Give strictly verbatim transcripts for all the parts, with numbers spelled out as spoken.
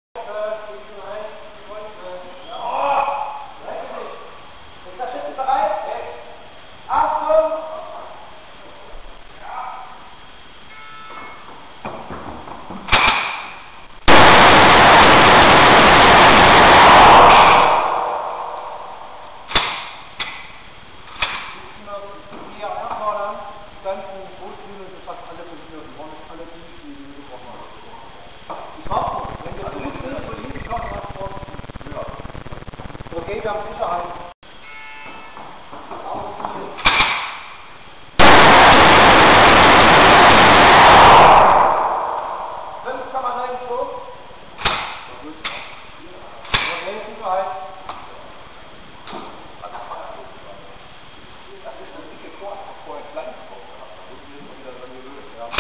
Okay, wir haben Sicherheit. fünf Komma neun zwei. Okay, Sicherheit. Das ist ein dicke Chor, vorher klein gekommen. Das ist wieder so eine Höhe, ja.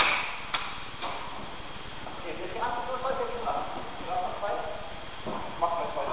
Okay, wir sind einfach nur heute gemacht. Ja, mach weiter. Mach gleich weiter.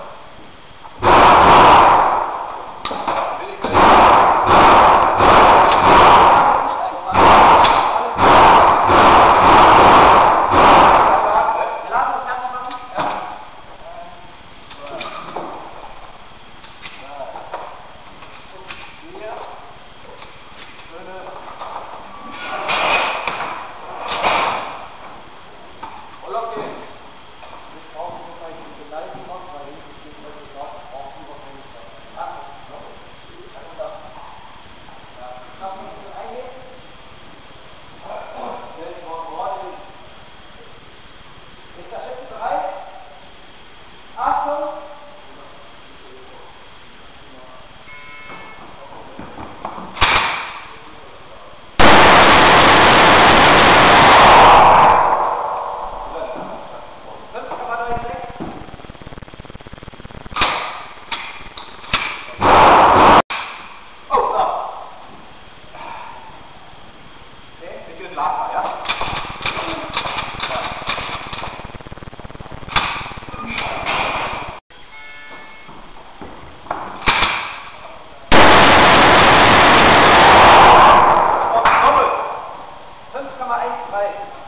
fünf Komma eins drei.